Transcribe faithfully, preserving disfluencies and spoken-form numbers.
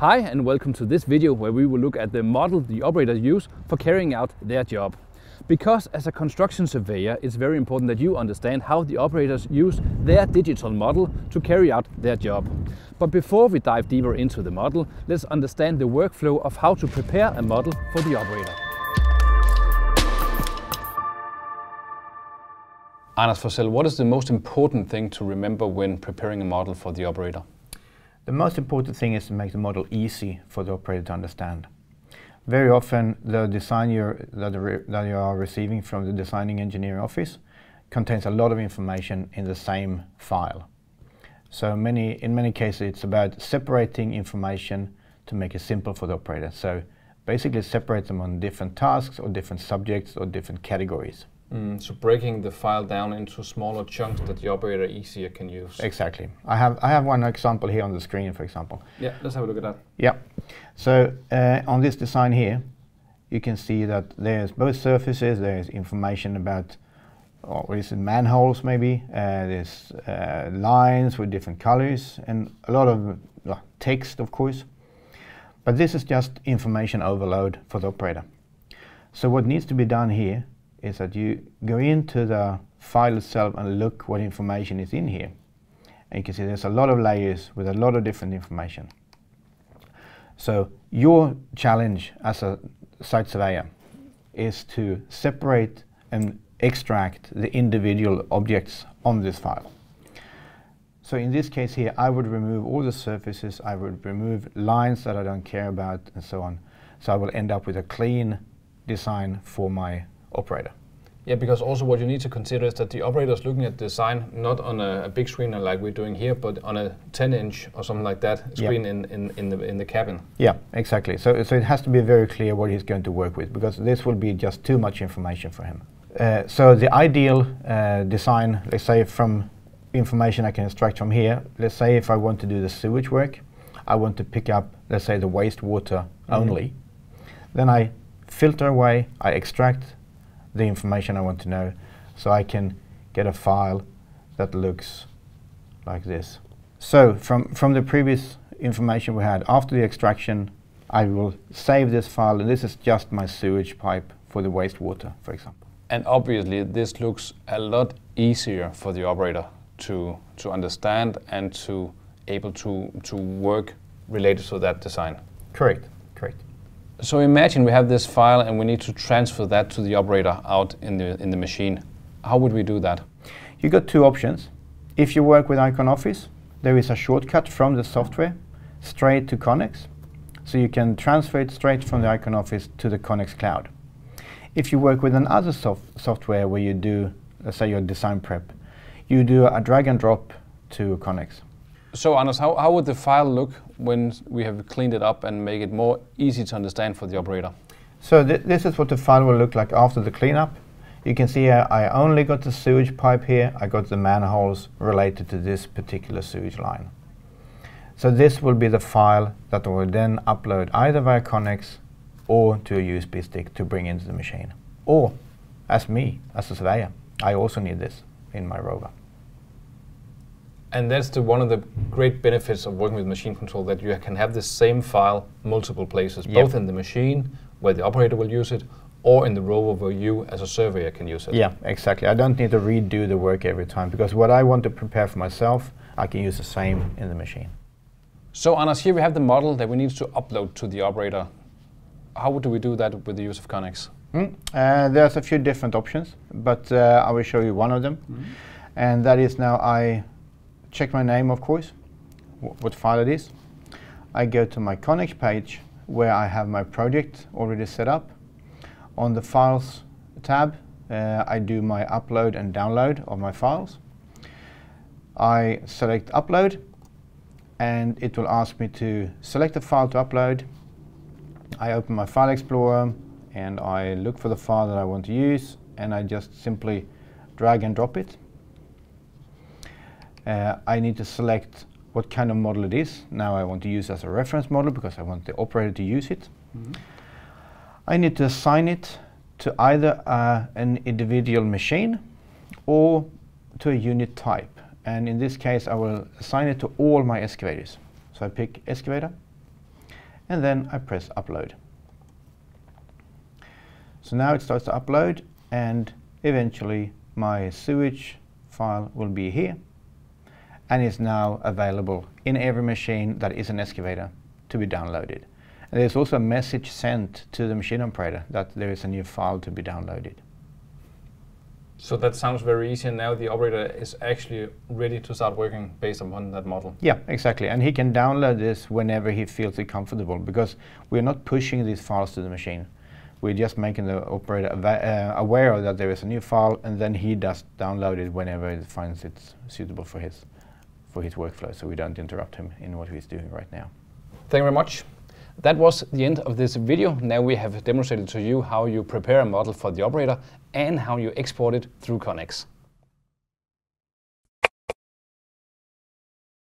Hi and welcome to this video where we will look at the model the operators use for carrying out their job. Because as a construction surveyor, it's very important that you understand how the operators use their digital model to carry out their job. But before we dive deeper into the model, let's understand the workflow of how to prepare a model for the operator. Anders Forsell, what is the most important thing to remember when preparing a model for the operator? The most important thing is to make the model easy for the operator to understand. Very often the design you're, that, that you are receiving from the designing engineering office contains a lot of information in the same file. So many, in many cases it's about separating information to make it simple for the operator. So basically separate them on different tasks or different subjects or different categories. Mm, so breaking the file down into smaller chunks that the operator easier can use. Exactly. I have I have one example here on the screen, for example. Yeah, let's have a look at that. Yeah. So uh, on this design here, you can see that there's both surfaces. There's information about, or oh, is it manholes maybe? Uh, there's uh, lines with different colors and a lot of uh, text, of course. But this is just information overload for the operator. So what needs to be done here is that you go into the file itself and look what information is in here. And you can see there's a lot of layers with a lot of different information. So your challenge as a site surveyor is to separate and extract the individual objects on this file. So in this case here, I would remove all the surfaces, I would remove lines that I don't care about and so on. So I will end up with a clean design for my operator. Yeah, because also what you need to consider is that the operator is looking at the design not on a, a big screen like we're doing here, but on a ten inch or something like that screen. Yep. in, in, in, the, in the cabin. Yeah, exactly. So, so it has to be very clear what he's going to work with, because this will be just too much information for him. Uh, so the ideal uh, design, let's say from information I can extract from here, let's say if I want to do the sewage work, I want to pick up, let's say, the wastewater mm-hmm. only. Then I filter away, I extract the information I want to know, so I can get a file that looks like this. So from, from the previous information we had, after the extraction, I will save this file, and this is just my sewage pipe for the wastewater, for example. And obviously this looks a lot easier for the operator to, to understand and to able to, to work related to that design. Correct, correct. So imagine we have this file and we need to transfer that to the operator out in the, in the machine. How would we do that? You got two options. If you work with Icon Office, there is a shortcut from the software straight to Connex. So you can transfer it straight from the Icon Office to the Connex Cloud. If you work with another soft software where you do, let's say, your design prep, you do a drag and drop to Connex. So Anders, how, how would the file look when we have cleaned it up and make it more easy to understand for the operator? So th this is what the file will look like after the cleanup. You can see uh, I only got the sewage pipe here, I got the manholes related to this particular sewage line. So this will be the file that I will then upload either via Connex or to a U S B stick to bring into the machine. Or, as me, as a surveyor, I also need this in my rover. And that's the, one of the great benefits of working with machine control, that you can have the same file multiple places, yep. both in the machine where the operator will use it, or in the rover where you as a surveyor can use it. Yeah, exactly. I don't need to redo the work every time, because what I want to prepare for myself, I can use the same in the machine. So Anders, here we have the model that we need to upload to the operator. How do we do that with the use of Connex? Mm. Uh, there's a few different options, but uh, I will show you one of them. Mm-hmm. And that is, now I check my name, of course, what file it is. I go to my Connex page where I have my project already set up. On the Files tab, uh, I do my upload and download of my files. I select Upload, and it will ask me to select a file to upload. I open my File Explorer and I look for the file that I want to use, and I just simply drag and drop it. Uh, I need to select what kind of model it is. Now I want to use as a reference model because I want the operator to use it. Mm-hmm. I need to assign it to either uh, an individual machine or to a unit type. And in this case, I will assign it to all my excavators. So I pick excavator. and then I press upload. So now it starts to upload, and eventually my sewage file will be here, and is now available in every machine that is an excavator to be downloaded. And there's also a message sent to the machine operator that there is a new file to be downloaded. So that sounds very easy, and now the operator is actually ready to start working based upon that model. Yeah, exactly. And he can download this whenever he feels it comfortable, because we're not pushing these files to the machine. We're just making the operator uh, aware that there is a new file, and then he does download it whenever he finds it's suitable for his, for his workflow, so we don't interrupt him in what he's doing right now. Thank you very much. That was the end of this video. Now we have demonstrated to you how you prepare a model for the operator and how you export it through Connex.